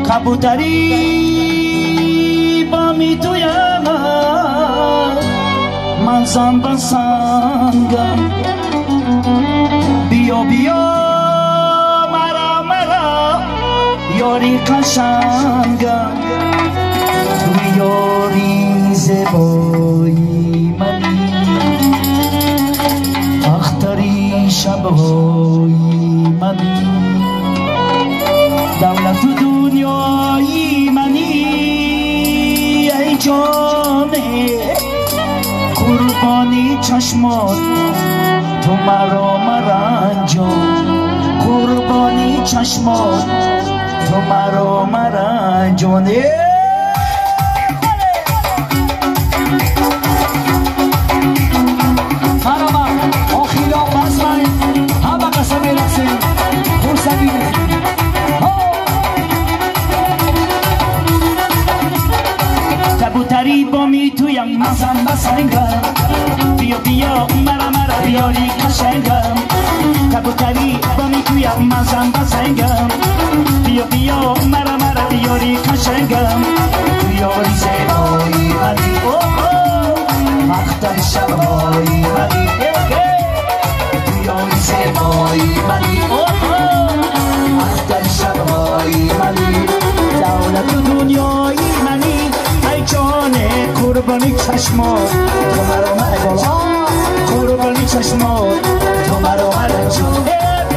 کبوتری با می تویم من زن بسنگم بیا بیا مرا مرا یاری قشنگم تو یاری زبایی منی اختری شبهای منی دولت و دنیایی منی ای جانه قربانی چشمات تو مرا مرنجان قربانی چشمات تو مرا مرنجان کبوتری با می تویم مزن بسنگم بیا بیا مرا مرا بیاری قشنگم کبوتری با می تویم مزن بسنگم بیا بیا مرا مرا بیاری قشنگم بیاری زیبایی منی مختر شبهای منی بیاری زیبایی منی مختر شبهای منی دولت و دنیایی منی ای جانه قربانی چشمات تو مرا مرنجان قربانی چشمات تو مرا مرنجان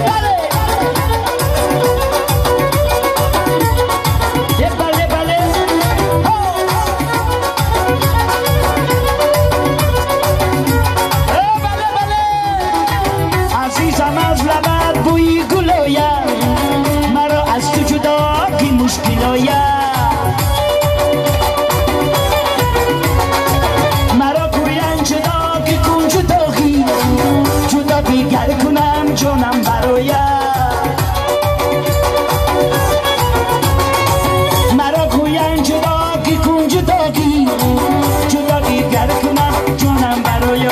عزیزم از لبت بوی گل آید مرا از تو جدا کی مشکل آید گر کنم جانم براید مرا گوین جدا کی کن جدا کی جدا کی گر کنم جانم براید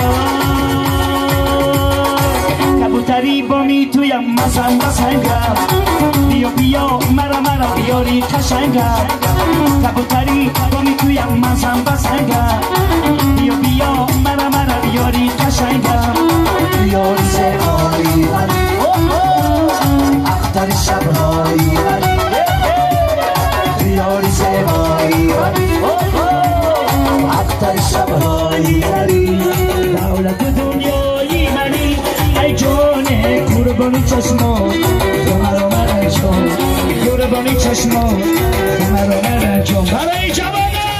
کبوتری با می تویم مزن بسنگم بیا بیا مرا مرا بیاری قشنگم کبوتری با می تویم مزن بسنگم بیا بیا مرا مرا بیاری قشنگم بیاری زیبایی منی اختر شبهای منی بیاری زیبایی منی اختر شبهای منی دولت دنیایی منی ای جانه قربانی چشمات تو مرا مرنجان قربانی چشمات تو مرا مرنجان برای جوانان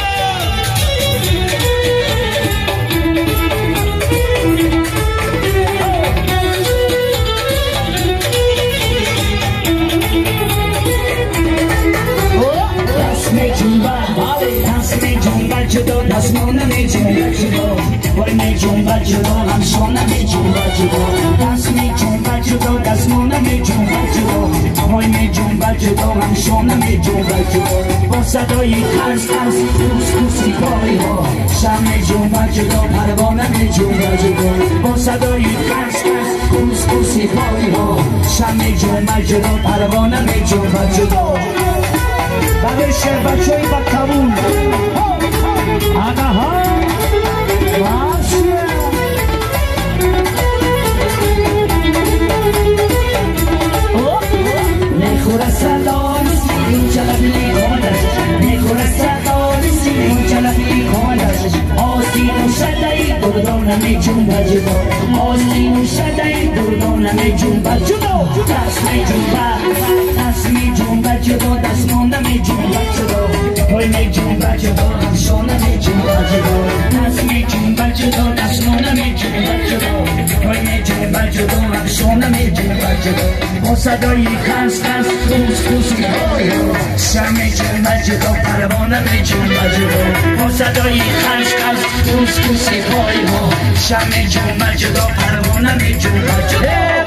جدا دستمون نمیجنبه جدا وای میجنبه جدا همشون نمیجنبه جدا دست میجنبه جدا دستمون نمیجنبه جدا وای میجنبه جدا همشون نمیجنبه جدا با صدای ترس ترس کوس کوسی پای ها شم میجنبه جدا پروانه میجنبه جدا با صدای ترس ترس کوس کوسی پای ها شم میجنبه جدا پروانه میجنبه جدا برای شهر بچه‌ای با کبول آقا ها ماشیه نخوره سلامسی این جلبی کامدش نخوره سلامسی این جلبی کامدش آسین و شدهی دردان میجون بجدا آسین و شدهی دردان میجون بجدا دست میجون بجدا دست مانده میجون بجدا وای میجون بجدا همشانه میجون بجدا دست میجون بجدا دست مانده میجون بجدا وای میجون بجدا همشانه میجون بجدا با صدای خس خس کوس کوسی های شم میجون بجدا پروانه میجون بجدا با صدای خس خس کوس کوسی های شم میجون بجدا پروانه میجون بجدا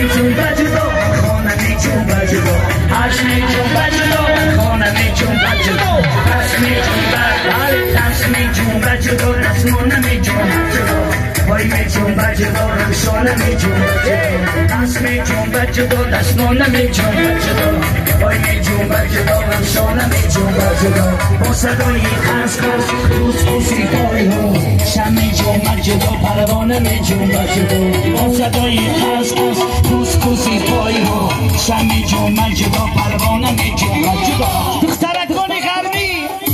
جنبه جدا خانمی جنبه جدا عشمی جنبه جدا خانمی جنبه جدا رسمی جنبه رسمی جنبه جدا رسمانمی جنبه جدا وای می جنبه جدا رمشانمی جنبه جدا رسمی جنبه جدا رسمانمی جنبه جدا وای می جنبه جدا رمشانمی جنبه جدا با صدای خس خس روز خوشی پای ها شمی جنبه جدا پروانمی جنبه جدا با صدای خس خس روز خوشی پای ها شمی جنبه جدا پروانمی جنبه جدا دخترک کنی غربی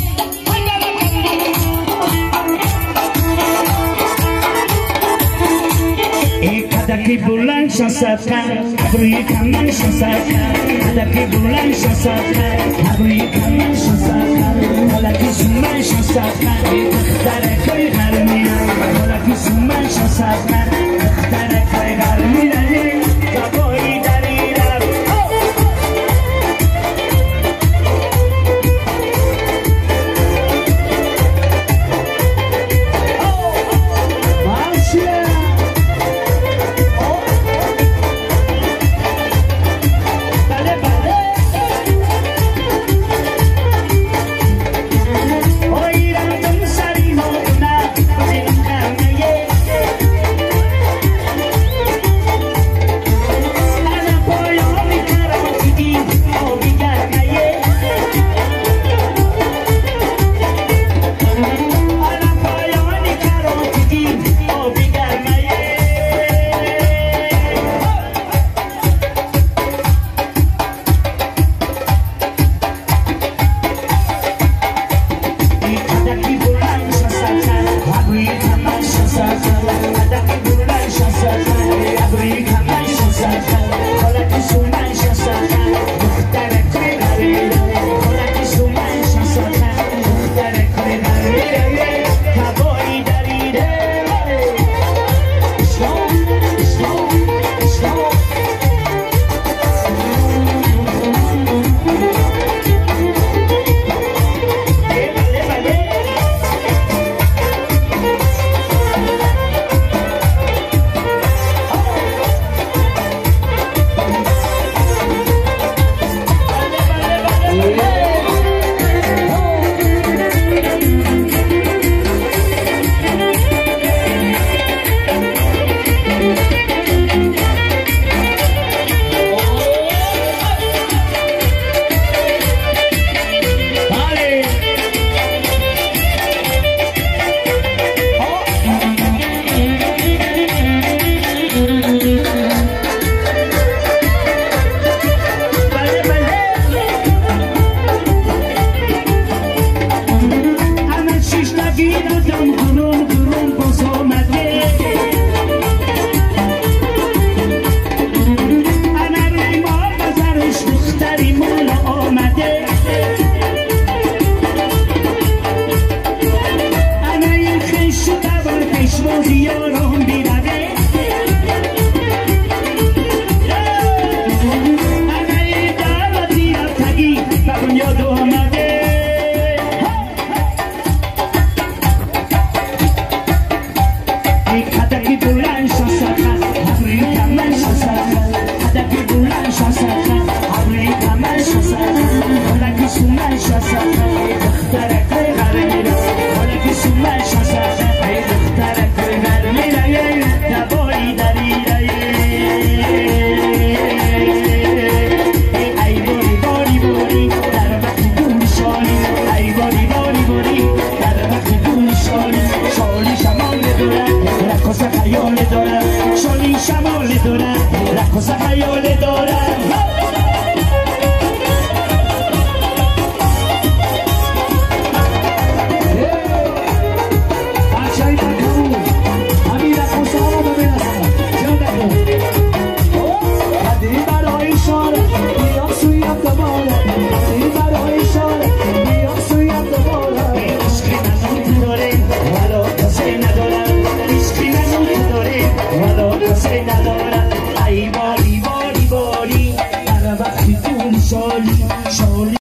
Adaki bulan şansatkan, abri kaman şansatkan. Adaki bulan şansatkan, abri kaman şansatkan. Adaki suman şansatkan, tıhtara koy garmina. Adaki suman şansatkan, tıhtara koy garmina. Kaboy darira. Shut up.